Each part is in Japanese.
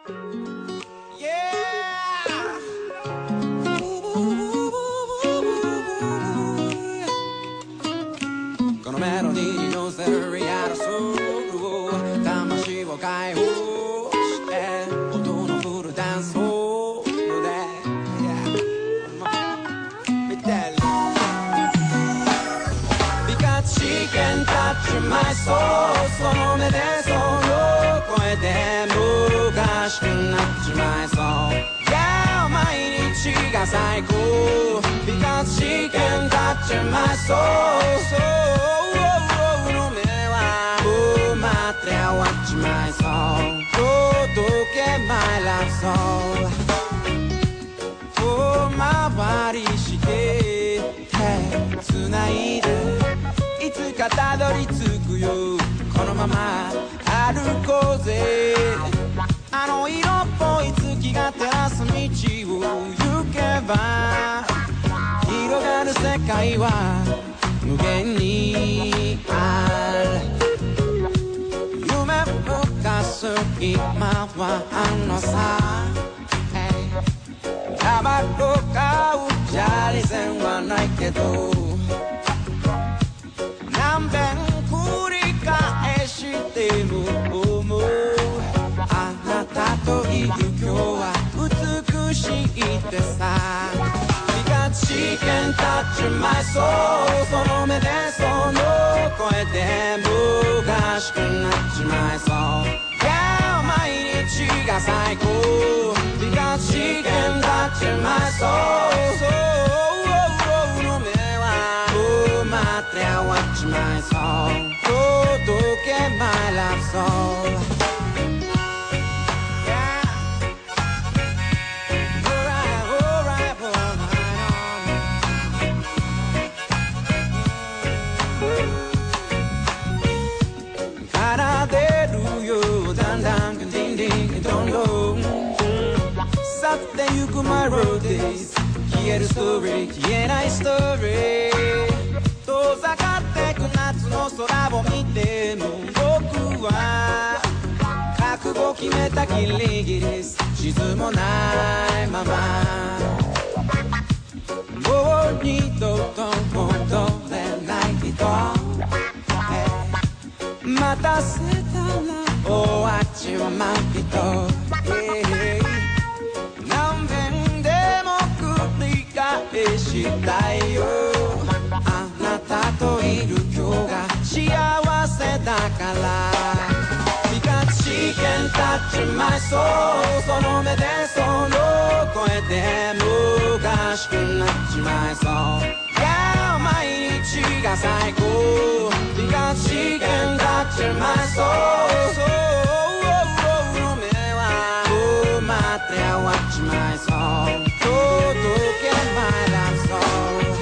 このメロディーに乗せるリアルソウルを魂を解放して音のフルダンスホールで見てる Because she can touch my soul その目でその声で昔くなっちまいそう Yeah 毎日が最高 Because she can touch my soul Watch my soul 届け my love soul 遠回りして手繋いでいつかたどり着くよこのまま歩こうぜあの色っぽい月が照らす道を行けば広がる世界は無限にある今はあのさタバコ買うじゃ利銭はないけど何遍繰り返しても思うあなたといる今日は美しいってさ Because she can touch my soul その目でその声で昔くなっちまいそう毎日が最高 Because she can touch my soul の目は待って Watch my soul 届け my love soul My road days 消えるストーリー消えないストーリー遠ざかってく夏の空を見ても僕は覚悟決めたキリギリス沈まないままもう二度と戻れない人待たせたら終わっちまう人したいよあなたといる今日が幸せだから Because she can touch my soul その目でその声で昔くなっちまいそう Yeah 毎日が最高 Because she can touch my soul の目は待って Watch my soul 届け my love soul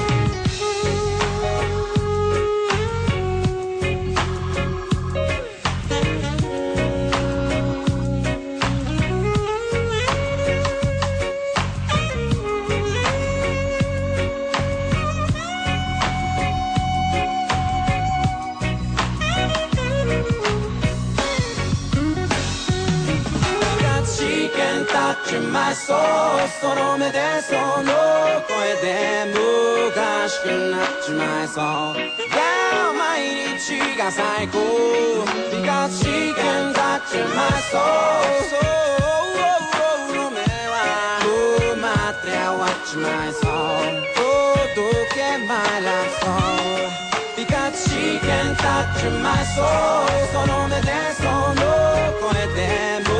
その目でその声で昔くなっちまいそう Yeah 毎日が最高 Because she can touch my soul の目は待って Watch my soul 届け my love soul Because she can touch my soul その目でその声で